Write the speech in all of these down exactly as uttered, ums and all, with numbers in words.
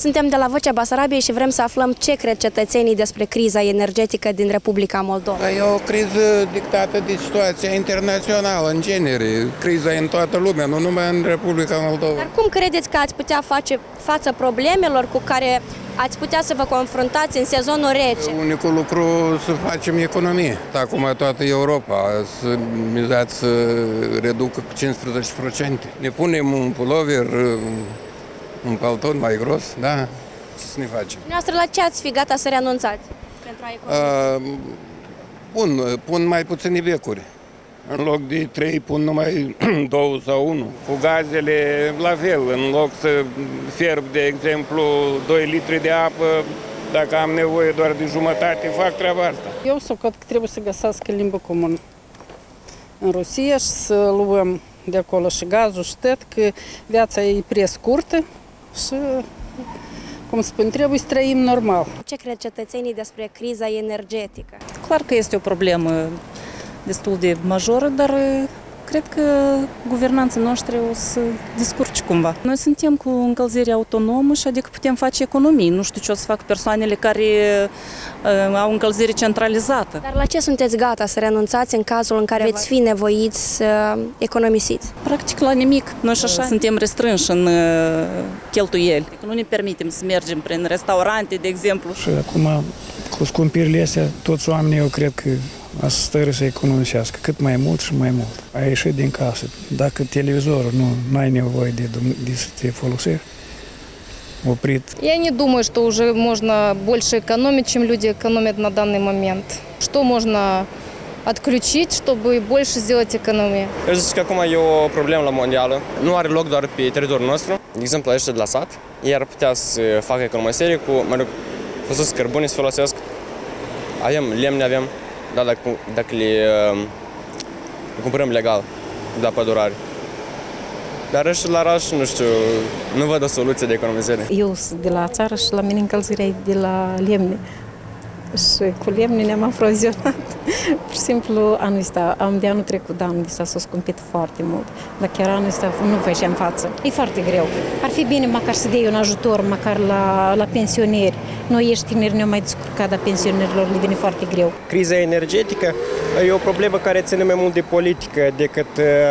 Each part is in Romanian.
Suntem de la Vocea Basarabiei și vrem să aflăm ce cred cetățenii despre criza energetică din Republica Moldova. E o criză dictată de situația internațională, în genere. Criza e în toată lumea, nu numai în Republica Moldova. Dar cum credeți că ați putea face față problemelor cu care ați putea să vă confruntați în sezonul rece? Unicul lucru să facem economie. Acum toată Europa să mizați să reducă cu cincisprezece la sută. Ne punem un pulover, un palton mai gros, da? Ce să ne facem? Dumneavoastră, la ce ați fi gata să renunțați pentru a economisi? Uh, pun, pun mai puține becuri. În loc de trei pun numai două sau unu. Cu gazele la fel, în loc să fierb, de exemplu, doi litri de apă, dacă am nevoie doar de jumătate, fac treaba asta. Eu sunt că trebuie să găsească limbă comună în Rusia și să luăm de acolo și gazul și tot, că viața e prea scurtă și, cum spun, trebuie să trăim normal. Ce cred cetățenii despre criza energetică? Clar că este o problemă destul de majoră, dar cred că guvernanții noștri o să descurce cumva. Noi suntem cu încălzire autonomă și adică putem face economii. Nu știu ce o să fac persoanele care uh, au încălzire centralizată. Dar la ce sunteți gata să renunțați în cazul în care veți fi nevoiți să economisiți? Practic la nimic. Noi și așa suntem restrânși în uh, cheltuieli. Nu ne permitem să mergem prin restaurante, de exemplu. Și acum, cu scumpirile astea, toți oamenii, eu cred că stără să economisească cât mai mult și mai mult. Ai ieșit din casă. Dacă televizorul nu ai nevoie de, de să te folosești, оприт. Я не думаю, что уже можно больше экономить, чем люди экономят на данный момент. Что можно отключить, чтобы больше сделать экономию? Eu zic că acum e o problemă la mondială. Nu are loc doar pe teritoriul nostru. De exemplu, aici de la sat, ei ar putea să facă economisire cu, mă rog, folosos cărbune să folosesc. Avem lemne, avem. Da, dacă, dacă le, le cumpărăm legal de la pădurare. Dar și la oraș, nu știu, nu văd o soluție de economisire. Eu sunt de la țară și la mine încălzirea e de la lemne. Și cu lemne ne-am aprovizionat. Pur și simplu, anul ăsta, am de anul trecut, da, anul ăsta s-a scumpit foarte mult. Dar chiar anul ăsta nu văd în față. E foarte greu. Ar fi bine măcar să dea un ajutor, măcar la, la pensioneri. Noi ești tineri, ne-am mai descurcat, dar pensionerilor le vine foarte greu. Criza energetică e o problemă care ține mai mult de politică decât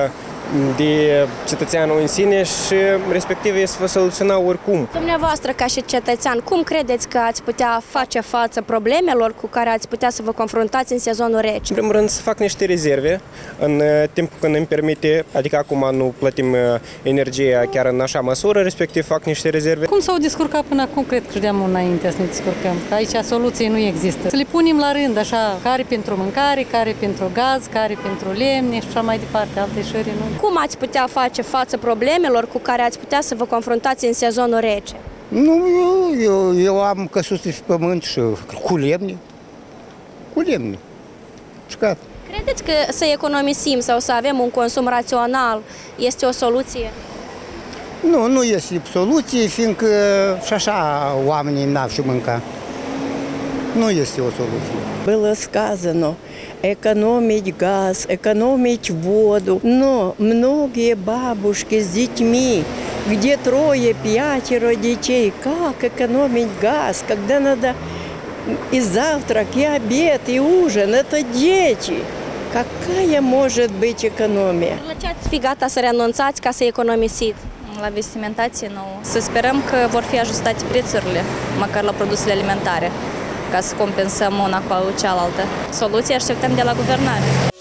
de cetățeanul în sine și respectiv este să soluționa oricum. Dumneavoastră, ca și cetățean, cum credeți că ați putea face față problemelor cu care ați putea să vă confruntați în sezonul rece? În primul rând să fac niște rezerve în timpul când îmi permite, adică acum nu plătim energia chiar în așa măsură, respectiv fac niște rezerve. Cum s-au descurcat până acum, cred că știam înainte să ne descurcăm. Aici soluții nu există. Să le punem la rând, așa, care pentru mâncare, care pentru gaz, care pentru lemne și așa mai departe, alte șări nu. Cum ați putea face față problemelor cu care ați putea să vă confruntați în sezonul rece? Nu, eu, eu, eu am căsuțe pe pământ și cu lemne. Cu lemne. Și gata. Credeți că să economisim sau să avem un consum rațional este o soluție? Nu, nu este soluție, fiindcă și așa oamenii n-au și mânca. Nu este o soluție. Было сказано экономить газ, экономить воду. Но многие бабушки с детьми, где трое, пятеро детей, как экономить газ, когда надо и завтрак, и обед, и ужин, это дети. Какая может быть экономия? La ce ați fi gata să renunțați ca să economisiți? La vestimentație nu. Să sperăm că vor fi ajustate prețurile, măcar la produsele alimentare, ca să compensăm una cu cealaltă. Soluția așteptăm de la guvernare.